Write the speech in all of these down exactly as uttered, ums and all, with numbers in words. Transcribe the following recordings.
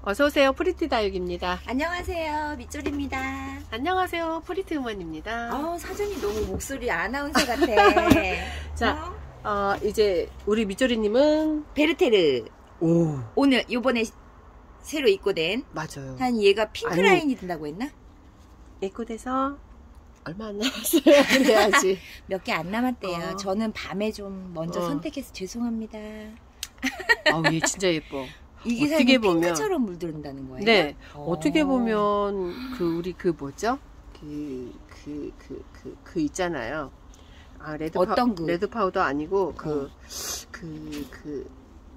어서오세요. 프리티 다육입니다. 안녕하세요. 밑줄입니다. 안녕하세요. 프리티 우먼입니다. 어, 사전이 너무 목소리 아나운서 같아. 자, 어? 어, 이제 우리 밑줄이님은 베르테르. 오. 오늘 요번에 새로 입고된. 맞아요. 한 얘가 핑크 라인이 든다고 했나? 입고돼서 얼마 안 남았어요. 그래야지. 몇 개 안 남았대요. 어. 저는 밤에 좀 먼저 어. 선택해서 죄송합니다. 아우, 얘 진짜 예뻐. 이게 어떻게 사실 보면 핑크처럼 물드는다는 거예요? 네. 오. 어떻게 보면 그 우리 그 뭐죠? 그 그 그 그 그 있잖아요. 아, 레드 어떤 파, 그? 레드 파우더 아니고 그 그 그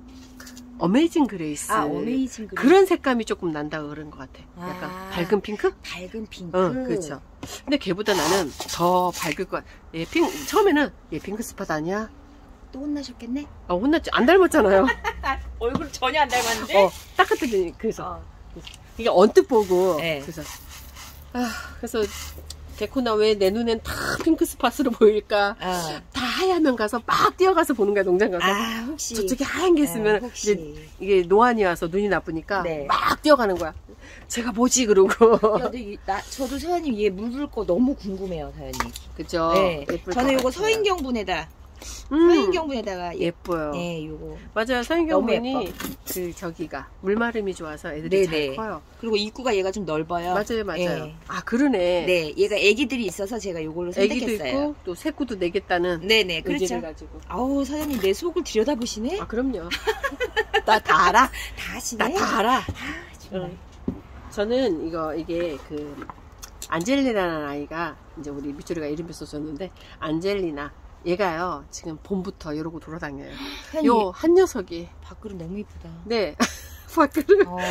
어메이징 그레이스. 아, 어메이징 그레이스. 그런 색감이 조금 난다고 그런 것 같아. 약간 아. 밝은 핑크? 밝은 핑크. 어, 그렇죠. 근데 걔보다 나는 더 밝을 것 같아. 얘 핑, 처음에는 얘 핑크 스팟 아니야? 또 혼나셨겠네? 아, 혼났지. 안 닮았잖아요. 얼굴 전혀 안 닮았는데? 어, 딱 그랬더니, 그래서. 어. 이게 언뜻 보고. 네. 그래서. 아, 그래서. 개코나 왜 내 눈엔 다 핑크 스팟으로 보일까? 어. 다 하얀면 가서 막 뛰어가서 보는 거야, 농장 가서. 아, 혹시. 저쪽에 하얀 게 있으면, 어, 혹시. 이제 이게 노안이 와서 눈이 나쁘니까, 네. 막 뛰어가는 거야. 제가 뭐지, 그러고. 야, 근데 이, 나, 저도 서현님 얘 물을 거 너무 궁금해요, 서현님. 그죠? 네. 예쁠 저는 것 요거 같아요. 서인경분에다, 음, 서인경분에다가 예, 예뻐요. 네, 요거. 맞아요. 너무 서인경분이 그 저기가 물마름이 좋아서 애들이 네네. 잘 커요. 그리고 입구가 얘가 좀 넓어요. 맞아요, 맞아요. 네. 아, 그러네. 네, 얘가 애기들이 있어서 제가 요걸로 애기도 선택했어요. 있고 또 새꾸도 내겠다는 네네, 의지를 그렇죠. 가지고. 아우, 서현님 내 속을 들여다보시네? 아, 그럼요. 나 다 알아. 다 하시네? 나 다 알아. 아, 정말. 응. 저는 이거 이게 그 안젤리나라는 아이가 이제 우리 밑줄이가 이름을 써줬는데 안젤리나. 얘가요 지금 봄부터 이러고 돌아다녀요. 서현님, 요 한 녀석이. 밖으로 너무 이쁘다. 네. 밖으로. 어.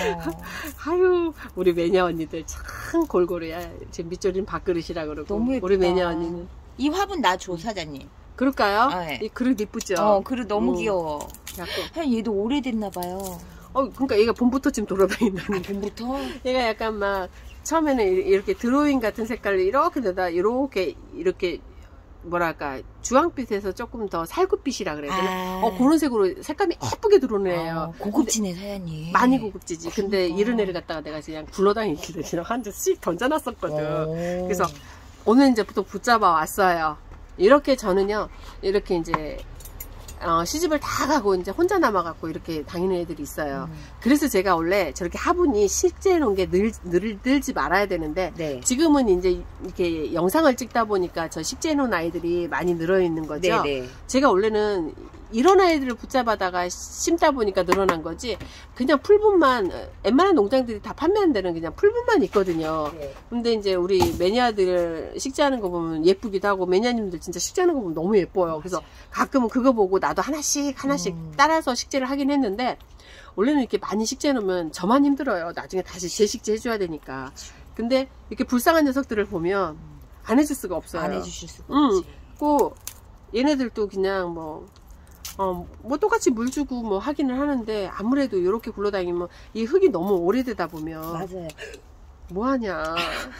아유, 우리 매니아 언니들 참 골고루야. 지금 밑줄인 밥그릇이라 그러고. 너무 예쁘다. 우리 매니아 언니는. 이 화분 나 줘, 사장님. 그럴까요? 아, 네. 이 그릇 이쁘죠? 어, 그릇 너무 음. 귀여워. 약간. 한 얘도 오래됐나봐요. 어, 그러니까 얘가 봄부터 지금 돌아다닌다는 게. 봄부터? 얘가 약간 막 처음에는 이렇게 드로잉 같은 색깔을 이렇게 내다 이렇게 이렇게 뭐랄까 주황빛에서 조금 더 살구빛이라 그래야 되나? 아. 어, 그런 색으로 색감이 예쁘게 들어오네요. 어, 고급지네, 사장님. 많이 고급지지. 근데 그러니까. 이런 애를 갖다가 내가 그냥 굴러다니길래 그냥 한 잔씩 던져놨었거든. 오. 그래서 오늘 이제 또 붙잡아 왔어요. 이렇게 저는요, 이렇게 이제, 어, 시집을 다 가고 이제 혼자 남아갖고 이렇게 다니는 애들이 있어요. 음. 그래서 제가 원래 저렇게 화분이 실제 놓은 게 늘, 늘, 늘지 말아야 되는데, 네. 지금은 이제 이렇게 영상을 찍다 보니까 저 식재해 놓은 아이들이 많이 늘어있는 거죠. 네네. 제가 원래는 이런 아이들을 붙잡아다가 심다 보니까 늘어난 거지, 그냥 풀분만, 웬만한 농장들이 다 판매하는 데는 그냥 풀분만 있거든요. 네. 근데 이제 우리 매니아들 식재하는 거 보면 예쁘기도 하고, 매니아님들 진짜 식재하는 거 보면 너무 예뻐요. 그래서 가끔은 그거 보고 나도 하나씩 하나씩 음. 따라서 식재를 하긴 했는데, 원래는 이렇게 많이 식재해 놓으면 저만 힘들어요. 나중에 다시 재식재 해줘야 되니까. 근데 이렇게 불쌍한 녀석들을 보면 안 해줄 수가 없어요. 안 해주실 수가 응. 없지. 꼭 얘네들도 그냥 뭐, 어, 뭐 똑같이 물 주고 뭐 하기는 하는데, 아무래도 이렇게 굴러다니면 이 흙이 너무 오래되다 보면 맞아요. 뭐 하냐.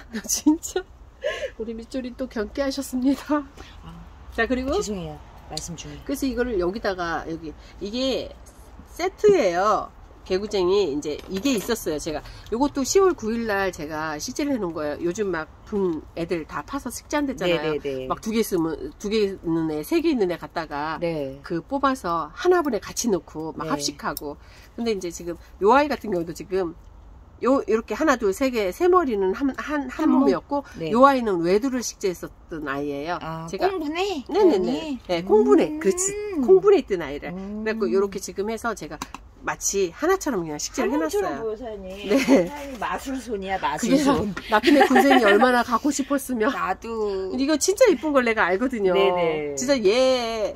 진짜 우리 밑줄이 또 경계하셨습니다. 아, 자, 그리고 죄송해요. 말씀 중에. 그래서 이거를 여기다가 여기 이게 세트예요. 개구쟁이 이제 이게 있었어요. 제가 요것도 시월 구일날 제가 식재를 해놓은 거예요. 요즘 막 분 애들 다 파서 식재한댔잖아요. 네네네. 막 두 개 쓰면 두 개 있는 애, 세 개 있는 애 갖다가 네. 그 뽑아서 하나분에 같이 넣고 막 네. 합식하고. 근데 이제 지금 요 아이 같은 경우도 지금 요 이렇게 하나 둘 세 개 세 머리는 한 한 한 몸? 몸이었고, 네. 요 아이는 외두를 식재했었던 아이예요. 아, 제가 콩분해? 네네네. 네, 콩분해. 음. 그렇지. 콩분해 있던 아이를. 음. 그래갖고 요렇게 지금 해서 제가 마치 하나처럼 그냥 식재를 한몸처럼 해놨어요. 보여, 사장님. 네. 사장님 마술손이야, 그게 마술손. 나쁜애 군생이 얼마나 갖고 싶었으면. 나도. 이거 진짜 이쁜 걸 내가 알거든요. 네네. 진짜 얘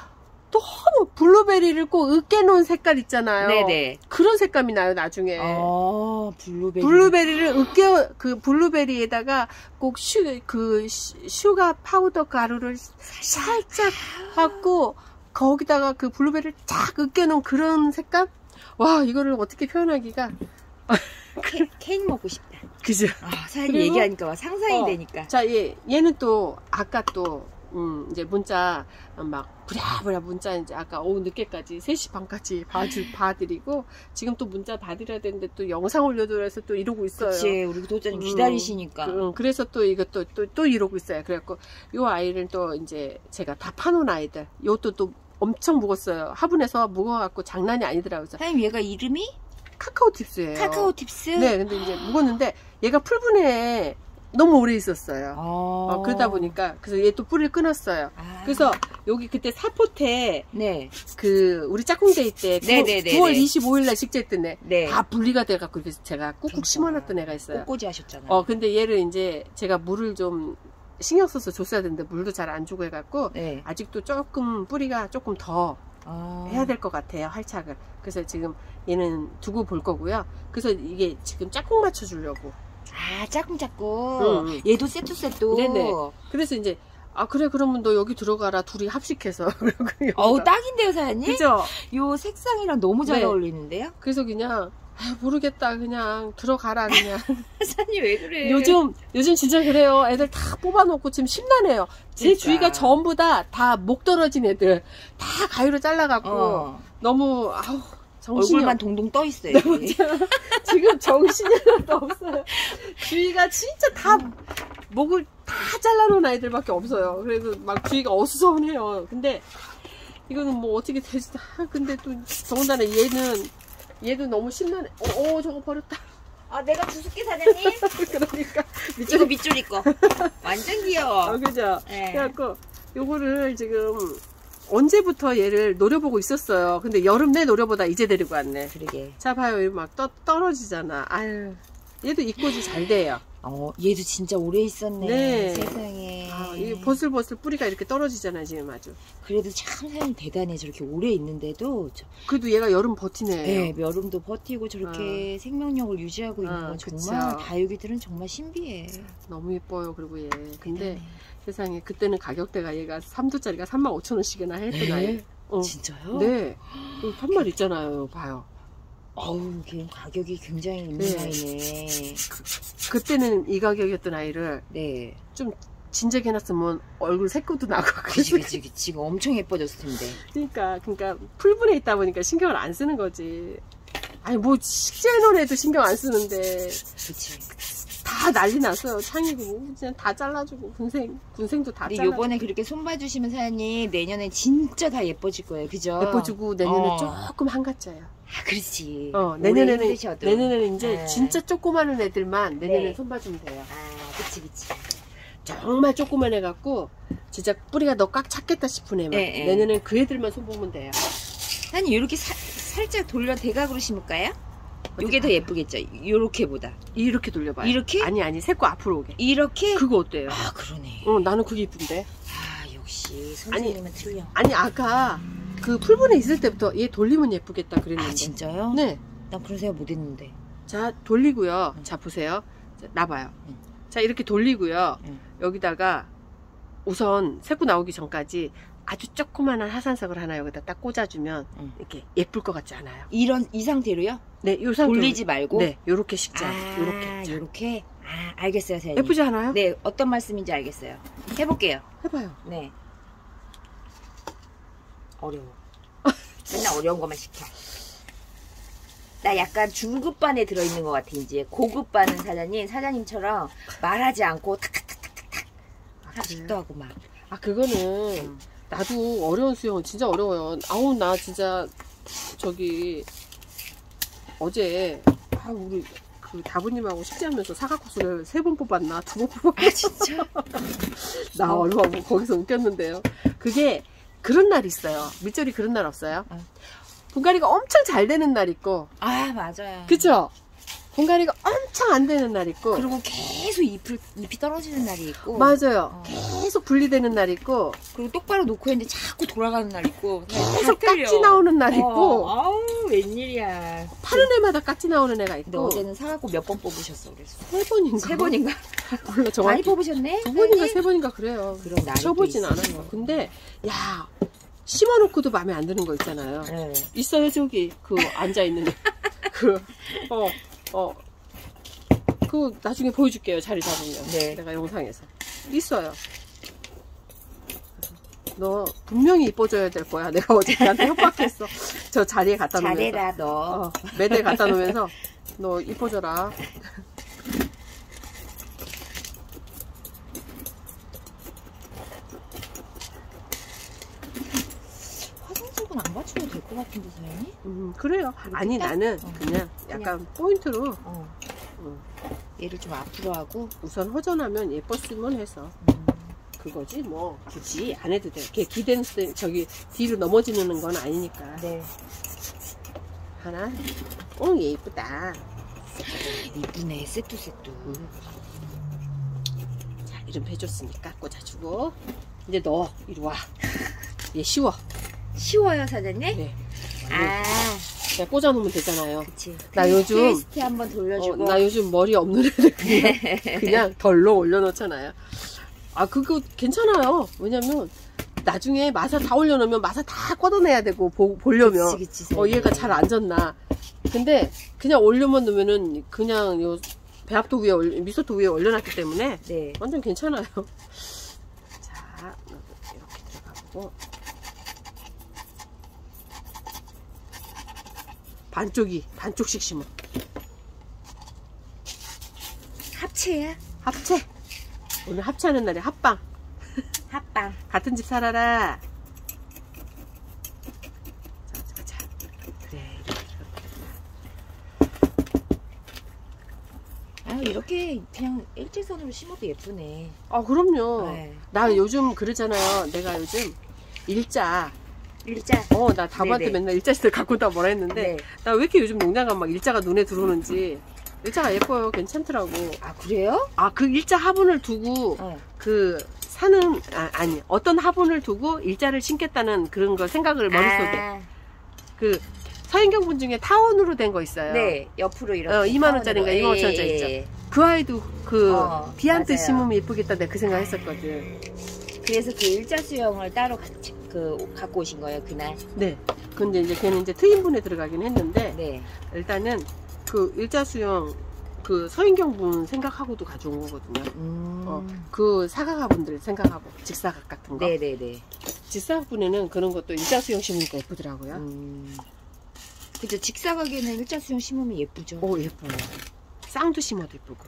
너무 블루베리를 꼭 으깨놓은 색깔 있잖아요. 네네. 그런 색감이 나요, 나중에. 아, 블루베리. 블루베리를 으깨, 그 블루베리에다가 꼭 슈, 그 슈- 슈가 파우더 가루를 살짝 갖고 거기다가 그 블루베리를 쫙 으깨놓은 그런 색감? 와, 이거를 어떻게 표현하기가. 케, 케이크 먹고 싶다. 그죠? 아, 사장님 그리고- 얘기하니까 막 상상이 어. 되니까. 자, 얘, 얘는 또, 아까 또, 음, 이제 문자 막 부랴부랴 문자 이제 아까 오후 늦게까지 세 시 반까지 봐주, 봐드리고 지금 또 문자 받으려야 되는데 또 영상 올려드려서 또 이러고 있어요. 그치, 우리 구독자님 음, 기다리시니까. 그, 그래서 또 이것도 또, 또 이러고 있어요. 그래갖고 요 아이를 또 이제 제가 다 파놓은 아이들 요것도 또 엄청 묵었어요. 화분에서 묵어갖고 장난이 아니더라고요. 사장님 얘가 이름이? 카카오팁스예요. 카카오팁스? 네, 근데 이제 묵었는데 얘가 풀분에 너무 오래 있었어요. 어... 어, 그러다 보니까 그래서 얘 또 뿌리를 끊었어요. 아... 그래서 여기 그때 사포테 네. 그 우리 짝꿍데이 때 네네네. 구월 이십오일 날 식재했던 애 네. 다 분리가 돼갖고 그래서 제가 꾹꾹 그러니까. 심어놨던 애가 있어요. 꽃꽂이 하셨잖아요. 어 근데 얘를 이제 제가 물을 좀 신경 써서 줬어야 되는데 물도 잘 안 주고 해갖고 네. 아직도 조금 뿌리가 조금 더 아... 해야 될 것 같아요. 활착을. 그래서 지금 얘는 두고 볼 거고요. 그래서 이게 지금 짝꿍 맞춰주려고. 아, 짝꿍짝꿍. 응, 응. 얘도 세트 세트. 네네. 그래서 이제 아 그래 그러면 너 여기 들어가라 둘이 합식해서. 어우 딱인데요 사장님? 그죠? 요 색상이랑 너무 잘 네. 어울리는데요? 그래서 그냥 아, 모르겠다 그냥 들어가라 그냥. 사장님 왜 그래? 요즘 요즘 진짜 그래요. 애들 다 뽑아놓고 지금 심란해요. 제 그러니까. 주위가 전부 다 다 목 떨어진 애들 다 가위로 잘라갖고 어. 너무 아우 정신이 얼굴만 없... 동동 떠 있어요. 여기. 지금 정신이 하나도 없어요. 주위가 진짜 다 목을 다 잘라놓은 아이들밖에 없어요. 그래서 막 주위가 어수선해요. 근데 이거는 뭐 어떻게 되지? 아, 근데 또 더군다나 얘는 얘도 너무 심란해. 어, 어 저거 버렸다. 아 내가 주술게 사장님? 그러니까 이거 밑줄이 거. 완전 귀여워. 어, 그죠? 네. 그래갖고 요거를 지금 언제부터 얘를 노려보고 있었어요. 근데 여름 내 노려보다 이제 데리고 왔네. 그러게. 자 봐요. 막 떠, 떨어지잖아. 아유 얘도 입고지 잘 돼요. 어 얘도 진짜 오래 있었네. 네. 세상에. 아, 이 버슬버슬 뿌리가 이렇게 떨어지잖아요 지금 아주. 그래도 참 사장님 대단해. 저렇게 오래 있는데도 저, 그래도 얘가 여름 버티네. 네, 여름도 버티고 저렇게 생명력을 유지하고 있는 어, 건 그쵸. 정말 다육이들은 정말 신비해. 너무 예뻐요. 그리고 얘. 근데 대단해. 세상에 그때는 가격대가 얘가 삼 두짜리가 삼만 오천 원씩이나 했던 네? 아이. 어. 진짜요? 네. 여기 편말 있잖아요. 봐요. 어우, 걔 가격이 굉장히 있는 네. 아이네. 그때는 이 가격이었던 아이를 네. 좀 진작에 해놨으면 얼굴 새꼬도 나고 그치, 그래서 그치, 그치. 지금 엄청 예뻐졌을 텐데. 그러니까 그러니까 풀분에 있다 보니까 신경을 안 쓰는 거지. 아니 뭐 식재놓은 애도 신경 안 쓰는데 그치. 다 난리 났어요. 창이고 뭐 그냥 다 잘라주고 군생 군생도 다 근데 잘라주고 요번에 그렇게 손봐주시면 사장님 내년에 진짜 다 예뻐질 거예요. 그죠? 예뻐지고 내년에 어. 조금 한가짜요. 아, 그렇지. 어 오래 내년에는 힘드셔도. 내년에는 이제 네. 진짜 조그마한 애들만 내년에 네. 손봐주면 돼요. 아, 그치, 그치. 정말 조그만 애 갖고 진짜 뿌리가 너 꽉 찼겠다 싶은 애만 네, 네. 내년엔 그 애들만 손보면 돼요. 사장님 이렇게 사, 살짝 돌려 대각으로 심을까요? 요게 더 예쁘겠죠? 요렇게보다. 이렇게 돌려봐요. 이렇게? 아니 아니 새거 앞으로 오게. 이렇게? 그거 어때요? 아, 그러네. 어 나는 그게 이쁜데. 아, 역시 선생님은 틀려. 아니 아까 그 풀분에 있을 때부터 얘 돌리면 예쁘겠다 그랬는데. 아, 진짜요? 네. 난 그런 생각 못 했는데. 자 돌리고요. 자 보세요. 자, 나봐요. 응. 자 이렇게 돌리고요. 응. 여기다가 우선 새고 나오기 전까지 아주 조그만한 하산석을 하나 여기다 딱 꽂아주면 응. 이렇게 예쁠 것 같지 않아요? 이런, 이 상태로요? 네, 요 상태로. 돌리지 말고? 네, 요렇게 식자. 아, 요렇게. 자, 요렇게? 아, 알겠어요, 사장님. 예쁘지 않아요? 네, 어떤 말씀인지 알겠어요. 해볼게요. 해봐요. 네. 어려워. 맨날 어려운 것만 시켜. 나 약간 중급반에 들어있는 것 같아, 이제. 고급반은 사장님, 사장님처럼 말하지 않고 탁탁탁탁탁 하식도 하고 막. 아, 그거는 음. 나도 어려운 수영은 진짜 어려워요. 아우, 나 진짜 저기 어제 아, 우리 그 다부님하고 식사하면서 사과코스를 세 번 뽑았나 두 번 뽑았나. 아, 진짜? 나 얼마 뭐 거기서 웃겼는데요. 그게 그런 날 있어요. 밑절이 그런 날 없어요? 어. 분갈이가 엄청 잘 되는 날 있고, 아, 맞아요. 그쵸? 분갈이가 엄청 안 되는 날 있고, 그리고 계속 잎을, 잎이 떨어지는 날이 있고. 맞아요. 어. 계속 분리되는 날 있고, 그리고 똑바로 놓고 했는데 자꾸 돌아가는 날 있고. 계속 깍지 나오는 날 있고, 어, 아우, 웬일이야. 파는 애마다 깍지 나오는 애가 근데 있고, 어제는 사갖고 몇 번 뽑으셨어, 그래서. 세 번인가? 세 번인가? 몰라, 많이 정확히. 뽑으셨네? 두 번인가 사장님? 세 번인가 그래요. 그럼 날이 쳐보진 또 않아요. 있어요. 근데, 야, 심어놓고도 마음에 안 드는 거 있잖아요. 네. 있어요, 저기. 그, 앉아있는 애. 그, 어, 어. 그, 나중에 보여줄게요, 자리 잡으면. 네. 내가 영상에서. 있어요. 너 분명히 이뻐져야 될 거야. 내가 어제 걔한테 협박했어. 저 자리에 갖다 놓으면서. 잘해라 너. 어, 매대에 갖다 놓으면서 너 이뻐져라. 화장솜은 안 받쳐도 될 것 같은데 사장님? 음 그래요. 아니 딱? 나는 어. 그냥 약간 포인트로 어. 음, 얘를 좀 앞으로 하고. 우선 허전하면 예뻤으면 해서 음. 그거지 뭐 굳이 안 해도 돼. 걔 기댄 스 저기 뒤로 넘어지는 건 아니니까. 네. 하나. 어 예쁘다. 이쁘네. 세트 세트. 음. 자 이름 해줬으니까 꽂아주고 이제 너 이리 와. 얘 쉬워. 쉬워요 사장님? 네. 아. 그냥 꽂아놓으면 되잖아요. 그치. 나 요즘 트위스트 한번 어, 돌려주고. 나 요즘 머리 없는 애들 그냥, 그냥 덜렁 올려놓잖아요. 아 그거 괜찮아요. 왜냐면 나중에 마사 다 올려놓으면 마사 다 걷어내야 되고 보, 보려면 그치, 그치, 어 얘가 잘 안 졌나. 근데 그냥 올려만 놓으면은 그냥 요 배합도 위에 올려, 미소토 위에 올려놨기 때문에 네. 완전 괜찮아요. 자 이렇게 들어가고 반쪽이 반쪽씩 심어. 합체야? 합체. 오늘 합체하는 날에 합방. 합방. 같은 집 살아라. 자, 자, 자. 그래, 이렇게. 아 이렇게 그냥 일직선으로 심어도 예쁘네. 아, 그럼요. 네. 나 요즘 그러잖아요. 내가 요즘 일자. 일자. 어, 나 다부한테 네네. 맨날 일자씨들 갖고 다 뭐라 했는데, 네. 나 왜 이렇게 요즘 농장가 막 일자가 눈에 들어오는지. 일자가 예뻐요. 괜찮더라고. 아 그래요? 아, 그 일자 화분을 두고, 어. 그, 사는, 아, 아니, 어떤 화분을 두고 일자를 심겠다는 그런 걸 생각을 머릿속에. 아, 그, 서인경 분 중에 타원으로 된 거 있어요. 네. 옆으로 이렇게. 어, 이만 원짜리인가 타원으로. 이만 오천 원짜리 예, 있죠. 예, 예. 그 아이도 그 어, 비한테 맞아요. 심으면 예쁘겠다 내가 그 생각 했었거든. 그래서 그 일자 수영을 따로 같이 그 갖고 오신 거예요 그날. 네. 근데 이제 걔는 이제 트윈분에 들어가긴 했는데 네. 일단은 그 일자 수영 그 서인경 분 생각하고도 가져온 거거든요. 음. 어, 그 사각화 분들 생각하고 직사각 같은 거. 네네네. 직사각 분에는 그런 것도 일자 수영 심으니까 예쁘더라고요. 음. 그죠. 직사각에는 일자 수영 심으면 예쁘죠. 오 예뻐요. 쌍도 심어도 예쁘고.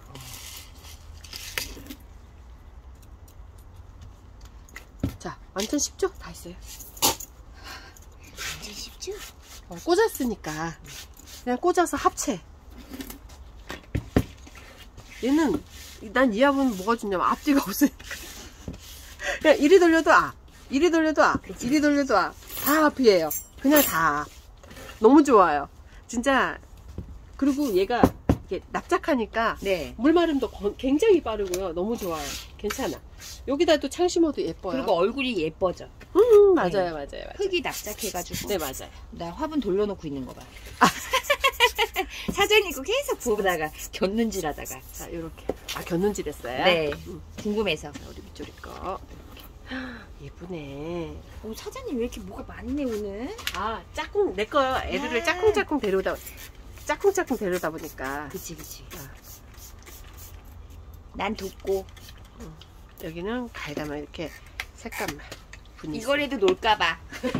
자 완전 쉽죠? 다 했어요. 완전 쉽죠? 어, 꽂았으니까 그냥 꽂아서 합체. 얘는 난 이 합은 뭐가 좋냐면 앞뒤가 없으니까 그냥 이리 돌려도 앞 이리 돌려도 앞 그치. 이리 돌려도 앞 다 앞이에요. 그냥 다 앞. 너무 좋아요 진짜. 그리고 얘가 이게 납작하니까 네. 물마름도 거- 굉장히 빠르고요. 너무 좋아요. 괜찮아. 여기다 또 창 심어도 예뻐요. 그리고 얼굴이 예뻐져. 음 맞아요 네. 맞아요 맞아요. 흙이 납작해가지고. 네 맞아요. 나 화분 돌려놓고 있는 거 봐. 사전이 이거 계속 보다가 겼는질하다가. 자 이렇게 아 곁눈질 했어요. 네. 음. 궁금해서. 자, 우리 밑줄이 거 이렇게 예쁘네. 오, 사장님 왜 이렇게 뭐가 많네 오늘? 아 짝꿍 내 거 애들을 아. 짝꿍짝꿍 데려다 짝꿍짝꿍 데려다 보니까 그치 그치. 아, 난 돕고. 여기는 갈다만 이렇게 색감만 분위기. 이거라도 놀까봐.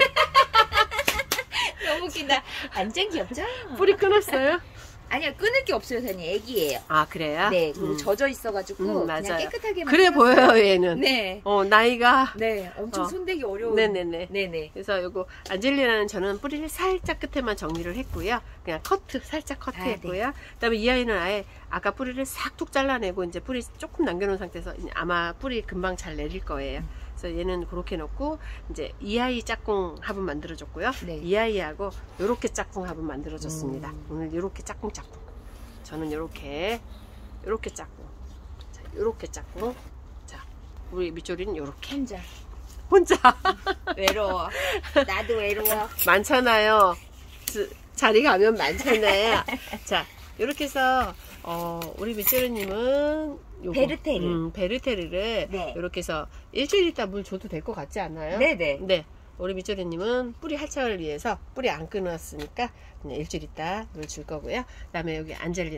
너무 웃긴다. 완전 귀엽죠? 뿌리 끊었어요? 아니요, 끊을 게 없어요, 사장님. 애기예요. 아 그래요? 네, 그리고 음. 젖어 있어가지고 음, 그냥 맞아요. 깨끗하게만. 그래 해놨어요. 보여요 얘는. 네, 어 나이가. 네, 엄청 어. 손대기 어려운. 네네네. 네네. 그래서 요거 안젤리나는 저는 뿌리를 살짝 끝에만 정리를 했고요. 그냥 커트 살짝 커트했고요. 아, 그다음에 이 아이는 아예 아까 뿌리를 싹 툭 잘라내고 이제 뿌리 조금 남겨놓은 상태에서 이제 아마 뿌리 금방 잘 내릴 거예요. 그래서 얘는 그렇게 놓고 이제 이 아이 짝꿍 화분 만들어줬고요. 네. 이 아이하고 요렇게 짝꿍 화분 만들어줬습니다. 음. 오늘 요렇게 짝꿍 짝꿍. 저는 요렇게 요렇게 짝꿍. 자, 요렇게 짝꿍. 자, 우리 밑줄이는 요렇게 혼자. 혼자. 외로워. 나도 외로워. 많잖아요. 자, 자리 가면 많잖아요. 자, 이렇게 해서 어, 우리 밑재료님은 요거, 베르테르. 음, 베르테르를 네. 이렇게 해서 일주일 있다 물 줘도 될 것 같지 않나요? 네네. 네. 우리 밑재료님은 뿌리 할착을 위해서 뿌리 안 끊었으니까 그냥 일주일 있다 물 줄 거고요. 그 다음에 여기 안젤리나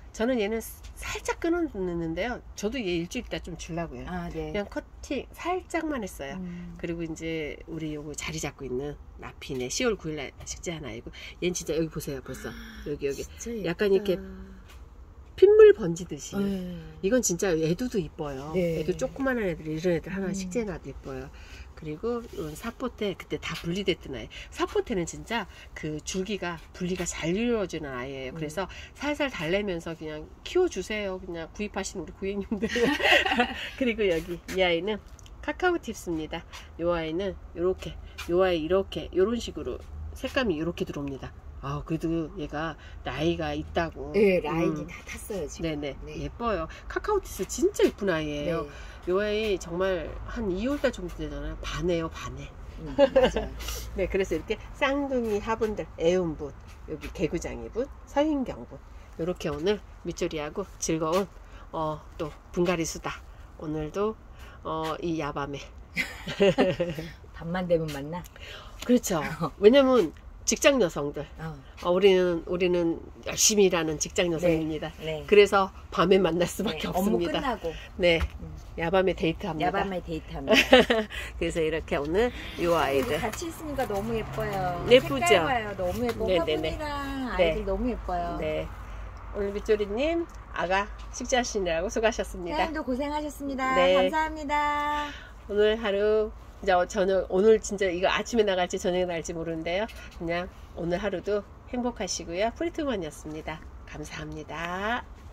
저는 얘는 살짝 끊어놓는데요. 저도 얘 일주일 있다 좀 주려고요. 아, 네. 그냥 커팅 살짝만 했어요. 음. 그리고 이제 우리 요거 자리 잡고 있는 나피네 시월 구일날 식재 하나 이고 얘는 진짜 여기 보세요. 벌써 여기 여기 약간 이렇게 핏물 번지듯이. 음. 이건 진짜 애도도 이뻐요. 네. 애도 조그만한 애들 이런 애들 하나 음. 식재해놔도 이뻐요. 그리고 이건 사포테 그때 다 분리됐던 아이. 사포테는 진짜 그 줄기가 분리가 잘 이루어지는 아이예요. 그래서 살살 달래면서 그냥 키워주세요. 그냥 구입하시는 우리 고객님들. 그리고 여기 이 아이는 카카오 팁스입니다. 이 아이는 요렇게 요 아이 이렇게 요런 식으로 색감이 이렇게 들어옵니다. 아, 그래도 얘가 나이가 있다고. 네, 라인이 음. 다 탔어요 지금. 네네. 네. 예뻐요. 카카오티스 진짜 예쁜 아이예요. 네. 요 아이 정말 한 이월달 정도 되잖아요. 반해요, 반해. 음, 맞아요. 네, 그래서 이렇게 쌍둥이 화분들, 애운붓, 여기 개구장이붓, 서인경붓, 이렇게 오늘 밑조리하고 즐거운 어, 또 분갈이 수다. 오늘도 어, 이 야밤에. 밤만 되면 만나. 그렇죠. 왜냐면 직장 여성들. 어. 어, 우리는 우리는 열심히 일하는 직장 여성입니다. 네. 그래서 밤에 만날 수밖에 네, 업무 없습니다. 끝나고 네, 음. 야밤에 데이트합니다. 야밤에 데이트합니다. 그래서 이렇게 오늘 요 아이들 같이 있으니까 너무 예뻐요. 예쁘죠? 색깔 봐요. 너무 예뻐. 네네네. 화분이랑 네. 아이들 너무 예뻐요. 네, 오늘 밑조리님 아가 식재하시느라고 수고하셨습니다. 사장님도 고생하셨습니다. 네. 감사합니다. 오늘 하루 이제 저녁 오늘 진짜 이거 아침에 나갈지 저녁에 나갈지 모르는데요. 그냥 오늘 하루도 행복하시고요. 프리트먼이었습니다. 감사합니다.